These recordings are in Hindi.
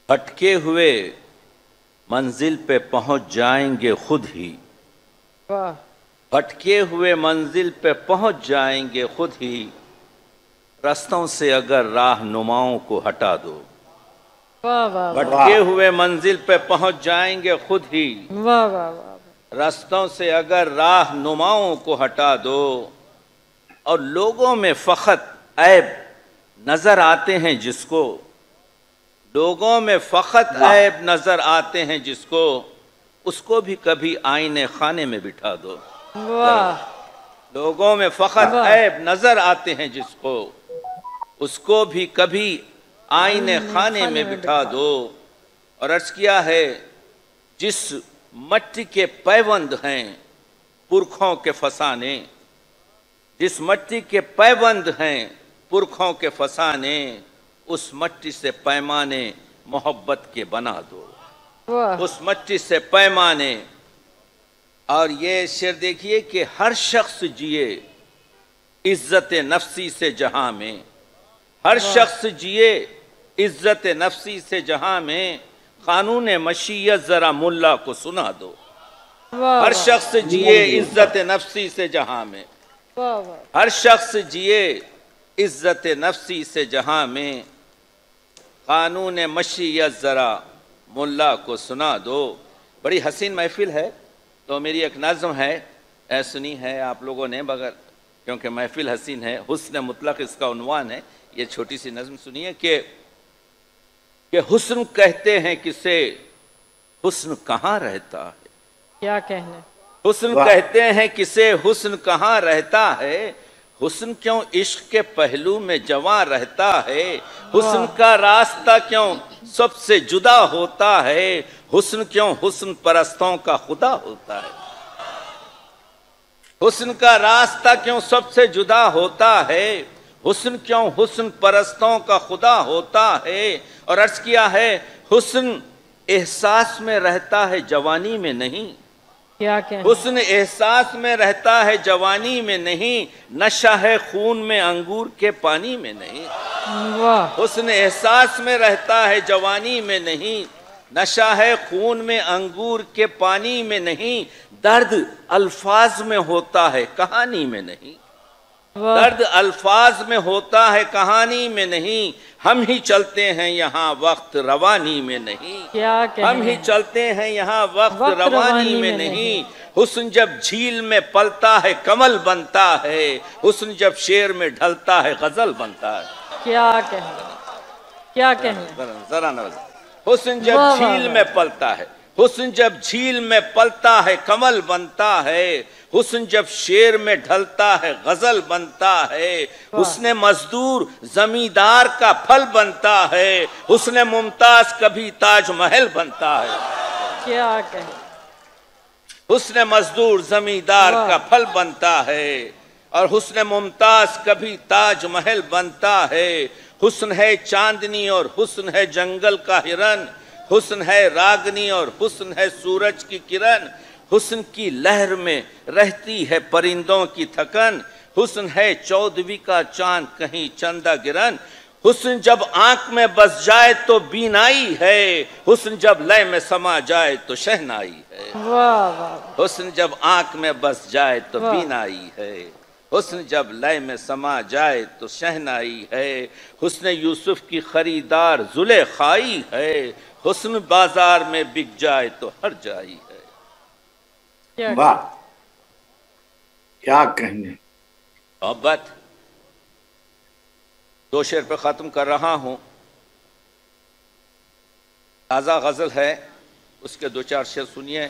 भटके हुए मंजिल पे पहुंच जाएंगे खुद ही। वाह भटके हुए मंजिल पे पहुंच जाएंगे खुद ही। रास्तों से अगर राहनुमाओं को हटा दो। वाह वाह भटके हुए मंजिल पे पहुंच जाएंगे खुद ही। वाह वाह वाह। रास्तों से अगर राहनुमाओं को हटा दो। और लोगों में फखत ऐब नजर आते हैं जिसको। लोगों में फखत ऐब नजर आते हैं जिसको। उसको भी कभी आईने खाने में बिठा दो। वाह। लोगों में फखत ऐब नजर आते हैं जिसको। उसको भी कभी आईने खाने में बिठा दो। और अर्ज किया है, जिस मट्टी के पैबंद हैं पुरखों के फसाने। जिस मट्टी के पैबंद हैं पुरखों के फसाने। उस मट्टी से पैमाने मोहब्बत के बना दो। उस मट्टी से पैमाने। और ये शेर देखिए कि हर शख्स जिए इज्जत नफ्सी से जहां में। हर शख्स जिए इज्जत नफ्सी से जहां में। कानून मशीयत जरा मुल्ला को सुना दो। हर शख्स जिए इज्जत नफ्सी से जहां में। हर शख्स जिए इज्जत नफ्सी से जहां में। कानून मशीयत जरा मुल्ला को सुना दो। बड़ी हसीन महफिल है। तो मेरी एक नज़्म है, सुनी है आप लोगों ने, मगर क्योंकि महफिल हसीन है, हुस्न मुतलक इसका उन्वान है। ये छोटी सी नज़्म सुनिए कि हुस्न कहते हैं किसे, हुस्न कहाँ रहता है। क्या कहने। हुस्न कहते हैं किसे, हुस्न कहाँ रहता है। हुस्न क्यों इश्क के पहलू में जवां रहता है। हुस्न का रास्ता क्यों सबसे जुदा होता है। हुस्न क्यों हुस्न परस्तों का खुदा होता है। हुस्न का रास्ता क्यों सबसे जुदा होता है। हुस्न क्यों हुस्न परस्तों का खुदा होता है। और अर्ज किया है, हुस्न एहसास में रहता है जवानी में नहीं। क्या कहने। हुस्न एहसास में रहता है जवानी में नहीं। नशा है खून में अंगूर के पानी में नहीं। वाह। हुस्न एहसास में रहता है जवानी में नहीं। नशा है खून में अंगूर के पानी में नहीं। दर्द अल्फाज में होता है कहानी में नहीं। दर्द अल्फाज में होता है कहानी में नहीं। हम ही चलते हैं यहाँ वक्त रवानी में नहीं। क्या हम ही चलते हैं यहाँ वक्त रवानी में नहीं। हुस्न जब झील में पलता है कमल बनता है। हुस्न जब शेर में ढलता है गजल बनता है। क्या कहने। क्या कहने। जरा न, हुस्न जब झील में पलता है। हुस्न जब झील में पलता है कमल बनता है। हुस्न जब शेर में ढलता है गजल बनता है। हुस्न मजदूर जमींदार का फल बनता है। हुस्न मुमताज कभी ताजमहल बनता है। क्या कहें। हुस्न मजदूर जमींदार का फल बनता है। और हुस्न मुमताज कभी ताजमहल बनता है। हुस्न है चांदनी और हुस्न है जंगल का हिरन। हुस्न है रागनी और हुस्न है सूरज की किरण। हुस्न की लहर में रहती है परिंदों की थकन। हुस्न है चौदहवीं का चांद कहीं चंदा गिरन। हुस्न जब आंख में बस जाए तो बीनाई है। हुस्न जब लय में समा जाए तो शहनाई है। वाह वाह। हुस्न जब आंख में बस जाए तो बीनाई है। हुस्न जब लय में समा जाए तो शहनाई है। हुस्न यूसुफ की खरीदार जुलेखाई है। हुस्न बाजार में बिक जाए तो हर जाई है। वाह, क्या कहने। मोहब्बत दो शेर पे खत्म कर रहा हूं। ताजा गजल है, उसके दो चार शेर सुनिए।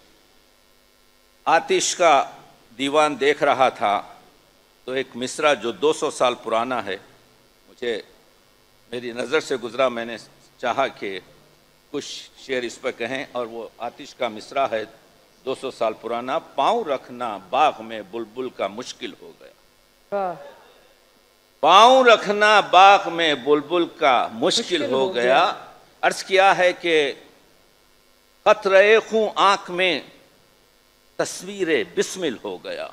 आतिश का दीवान देख रहा था तो एक मिसरा जो 200 साल पुराना है, मुझे मेरी नज़र से गुजरा। मैंने चाहा कि कुछ शेर इस पर कहें, और वो आतिश का मिसरा है 200 साल पुराना। पाँव रखना बाग में बुलबुल का मुश्किल हो गया। पाँव रखना बाग में बुलबुल का मुश्किल हो गया। अर्ज किया है कि कतरे खूं आंख में तस्वीरे बिस्मिल हो गया।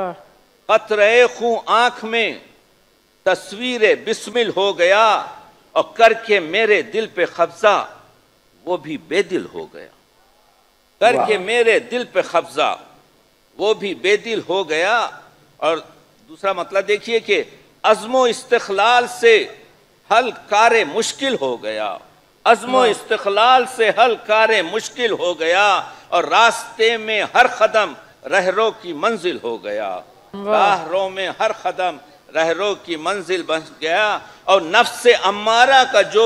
कतरे खूं आंख में तस्वीरे बिस्मिल हो गया। और करके मेरे दिल पे कब्जा वो भी बेदिल हो गया। करके मेरे दिल पे कब्जा वो भी बेदिल हो गया। और दूसरा मतलब देखिए कि अज़्मो इस्तिक़लाल से हल कारे मुश्किल हो गया। अज़्मो इस्तिक़लाल से हल कारे मुश्किल हो गया और रास्ते में हर कदम रहरो की मंजिल हो गया। राहरों में हर कदम रहरो की मंजिल बन गया। और नफ्स अम्मारा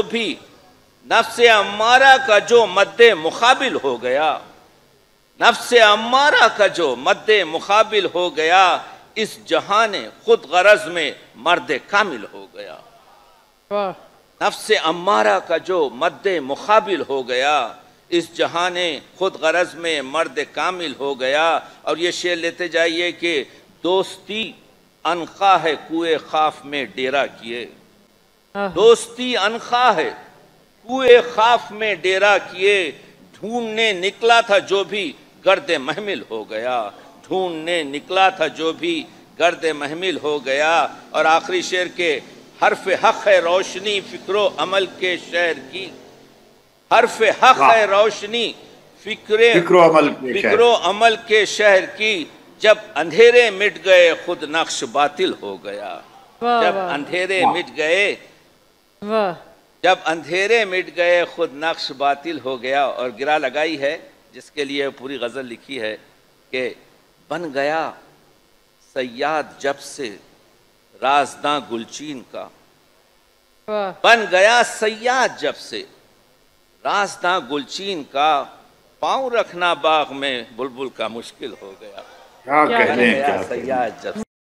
का जो मद्दे मुकाबिल हो गया, नफ्स अम्मारा का जो मद्दे मुकाबिल हो गया, इस जहाने खुद गरज में मर्द कामिल हो गया। नफ्स अम्मारा का जो मद्दे मुकाबिल हो गया, इस जहाने खुद गरज में मर्द कामिल हो गया। और ये शेर लेते जाइए कि दोस्ती अनखा है कुए खाफ में डेरा किए। दोस्ती अनखा है कुए खाफ में डेरा किए। ढूंढने निकला था जो भी गर्द महमिल हो गया। ढूंढने निकला था जो भी गर्द महमिल हो गया। और आखिरी शेर के हर्फ हक है रोशनी फिक्रो अमल के शहर की। हर्फ हक है रोशनी फिक्रो अमल के शहर की। जब अंधेरे मिट गए खुद नक्श बातिल हो गया। जब अंधेरे मिट गए, जब अंधेरे मिट गए खुद नक्श बातिल हो गया। और गिरा लगाई है जिसके लिए पूरी गजल लिखी है कि बन गया सयाद जब से राजदां गुलचीन का। बन गया सयाद जब से राजदां गुलचीन का। पाँव रखना बाग में बुलबुल का मुश्किल हो गया। क्या कहने सयाद जब